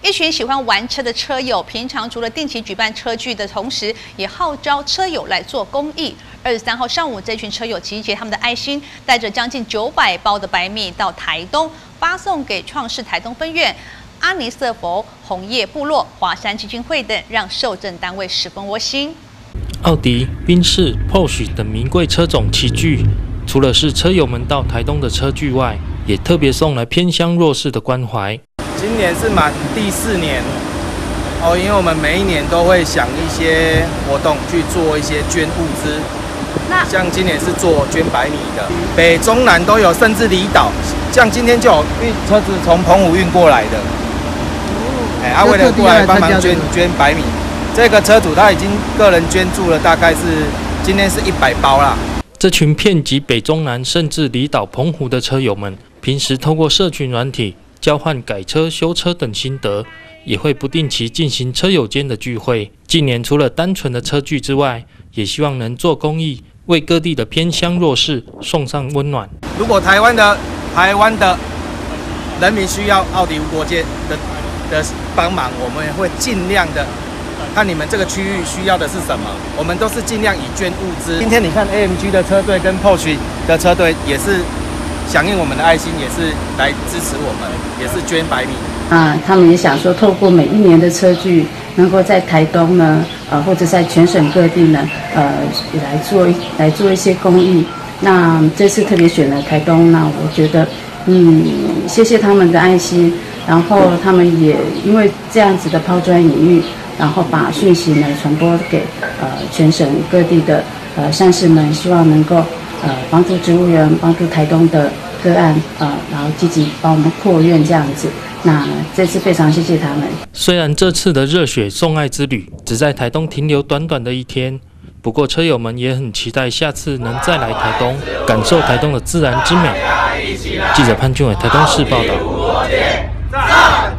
一群喜欢玩车的车友，平常除了定期举办车聚的同时，也号召车友来做公益。23号上午，这群车友集结他们的爱心，带着将近900包的白米到台东，发送给创世台东分院、阿尼瑟佛、红叶部落、华山基金会等，让受赠单位十分窝心。 奥迪、宾士、Porsche 等名贵车种齐聚，除了是车友们到台东的车聚外，也特别送来偏乡弱势的关怀。 今年是满第4年哦，因为我们每一年都会想一些活动去做一些捐物资。像今年是做捐白米的，北中南都有，甚至离岛。像今天就有车子从澎湖运过来的，为了过来帮忙捐白米。这个车主他已经个人捐助了，大概是今天是100包啦。 这群遍及北中南甚至离岛澎湖的车友们，平时透过社群软体交换改车、修车等心得，也会不定期进行车友间的聚会。近年除了单纯的车聚之外，也希望能做公益，为各地的偏乡弱势送上温暖。 如果台湾的人民需要奥迪无国界的帮忙，我们会尽量的看你们这个区域需要的是什么，我们都是尽量以捐物资。今天你看 AMG 的车队跟 Porsche 的车队也是响应我们的爱心，也是来支持我们，也是捐白米。 他们也想说，透过每一年的车聚，能够在台东呢，或者在全省各地呢，来做一些公益。那这次特别选了台东，那我觉得，谢谢他们的爱心，然后他们也因为这样子的抛砖引玉，然后把讯息呢传播给全省各地的善士们，希望能够帮助植物园，帮助台东的个案然后积极帮我们扩院这样子。那这次非常谢谢他们。 虽然这次的热血送爱之旅只在台东停留短短的1天，不过车友们也很期待下次能再来台东，感受台东的自然之美。记者潘俊伟台东市报道。